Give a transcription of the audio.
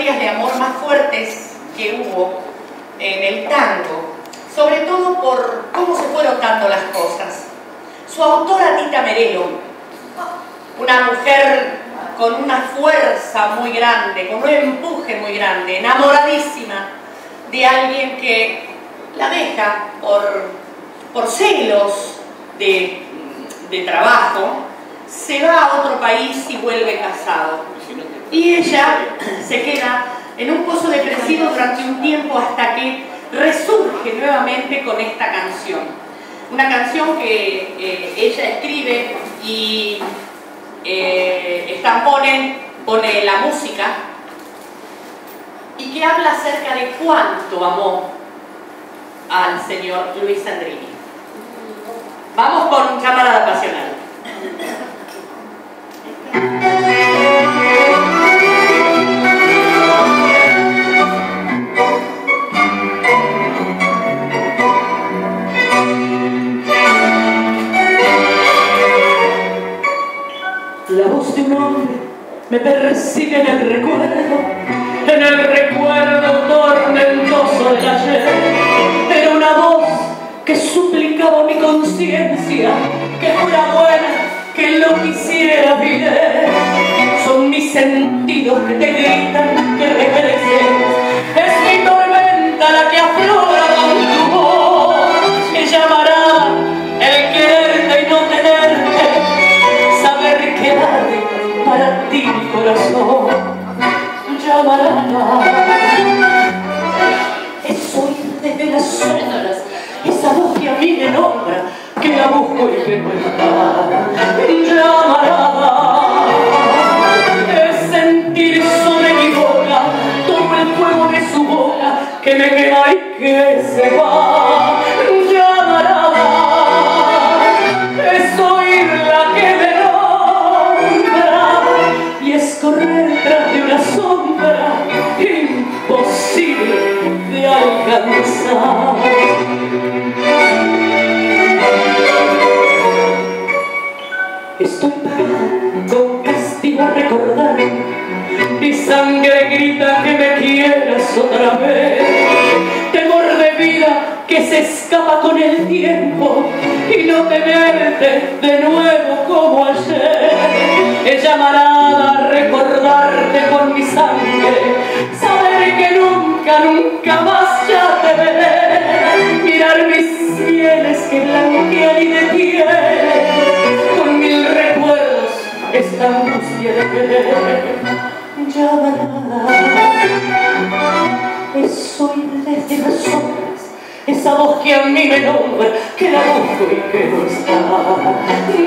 historias de amor más fuertes que hubo en el tango, sobre todo por cómo se fueron dando las cosas. Su autora, Tita Merelo, una mujer con una fuerza muy grande, con un empuje muy grande, enamoradísima de alguien que la deja por celos de trabajo, se va a otro país y vuelve casado. Y ella se queda en un pozo depresivo durante un tiempo hasta que resurge nuevamente con esta canción. Una canción que ella escribe y pone la música y que habla acerca de cuánto amó al señor Luis Sandrini. Vamos con Llamarada Pasional. La voz de un hombre me persigue en el recuerdo tormentoso del ayer. Era una voz que suplicaba mi conciencia que fuera buena, que lo quisiera bien. Son mis sentidos que te gritan que regreses. Es mi tormenta la que aflora con tu voz. Me llamará el quererte y no tenerte, saber que arde para ti mi corazón. Llamará, es oír desde las sombras esa voz que a mí me nombra, que la busco y que no está. Llamará, es sentir sobre mi boca todo el fuego de su boca que me quema y que se va. Llamará, es oírla que me nombra y es correr tras de una sombra imposible de alcanzar. Estoy pagada con castigo a recordar. Mi sangre grita que me quieras otra vez. Temor de vida que se escapa con el tiempo y no tenerte de nuevo como ayer. Es llamarada a recordarte con mi sangre, saber que nunca, nunca más ya te veré. Mirar mis sienes que blanquean y detienen con mil recuerdos esta angustia de querer. Llamarada, es oír desde las sombras esa voz que a mí me nombra, que la busco y que no está.